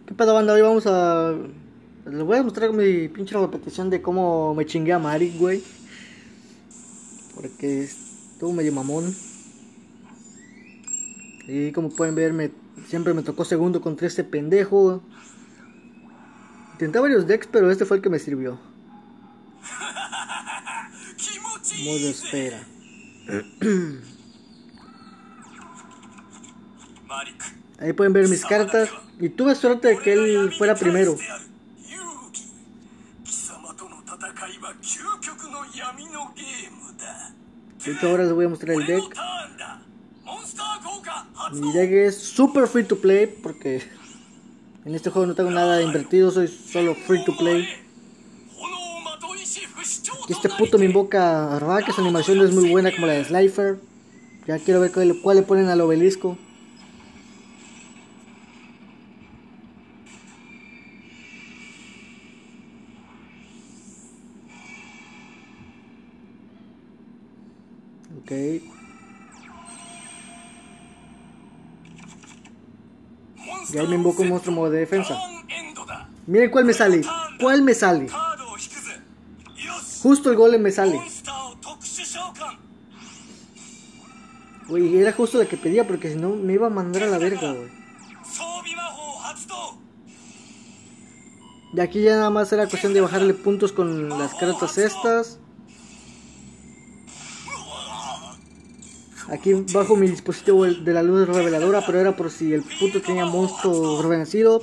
¿Qué pedo, banda? Hoy vamos a... Les voy a mostrar mi pinche repetición de cómo me chingué a Marik, güey. Porque estuvo medio mamón. Y como pueden ver, siempre me tocó segundo contra este pendejo. Intenté varios decks, pero este fue el que me sirvió. Modo espera. Ahí pueden ver mis cartas. Y tuve suerte de que él fuera primero. De hecho, ahora les voy a mostrar el deck. Mi deck es super free to play porque en este juego no tengo nada invertido, soy solo free to play. Y este puto me invoca a Ra, que su animación es muy buena como la de Slifer. Ya quiero ver cuál le ponen al obelisco. Ok. Y ahí me invoco un monstruo modo de defensa. Miren cuál me sale. ¿Cuál me sale? Justo el golem me sale. Güey, era justo la que pedía porque si no me iba a mandar a la verga, güey. Y aquí ya nada más era cuestión de bajarle puntos con las cartas estas. Aquí bajo mi dispositivo de la luz reveladora, pero era por si el puto tenía monstruo revencido.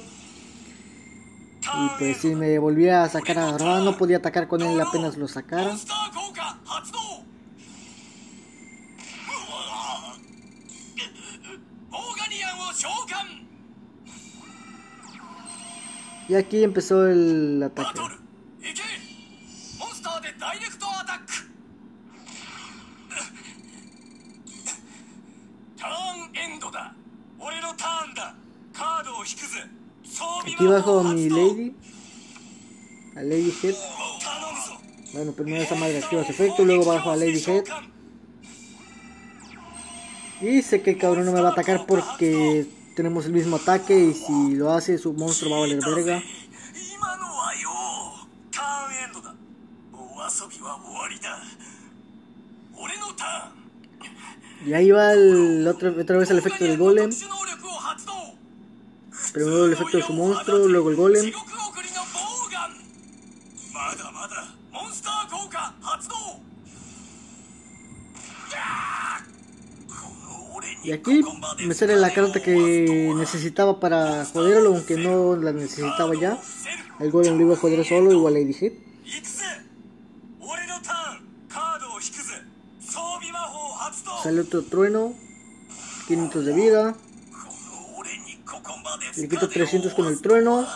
Y pues si me volvía a sacar a Ra, no podía atacar con él apenas lo sacara. Y aquí empezó el ataque. Aquí bajo mi Lady. A Lady Head. Bueno, primero esa madre activa su efecto, luego bajo a Lady Head. Y sé que el cabrón no me va a atacar porque tenemos el mismo ataque y si lo hace su monstruo va a valer verga. Y ahí va otra vez el efecto del golem. Primero el efecto de su monstruo, luego el golem. Y aquí me sale la carta que necesitaba para joderlo, aunque no la necesitaba ya. El golem lo iba a joder solo, igual Lady Hit. Sale otro trueno, 500 de vida. Le quito 300 con el trueno.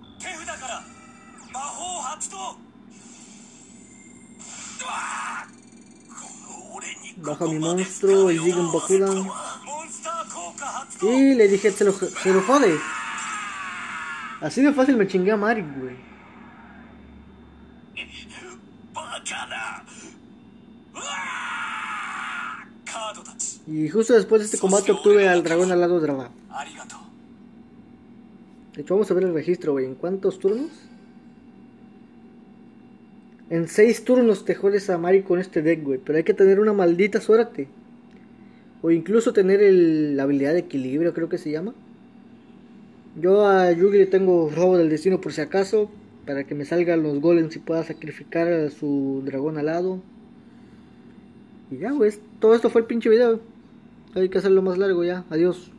Baja mi monstruo, el Jigen Bakudan. Y le dije, se lo jode. Así de fácil me chingué a Marik, güey. Y justo después de este combate obtuve al dragón alado de Ra. De hecho, vamos a ver el registro, güey. ¿En cuántos turnos? En 6 turnos te jodes a Marik con este deck, güey. Pero hay que tener una maldita suerte. O incluso tener la habilidad de equilibrio, creo que se llama. Yo a Yugi le tengo robo del destino por si acaso. Para que me salgan los golems y pueda sacrificar a su dragón alado. Y ya, güey. Todo esto fue el pinche video. Hay que hacerlo más largo ya. Adiós.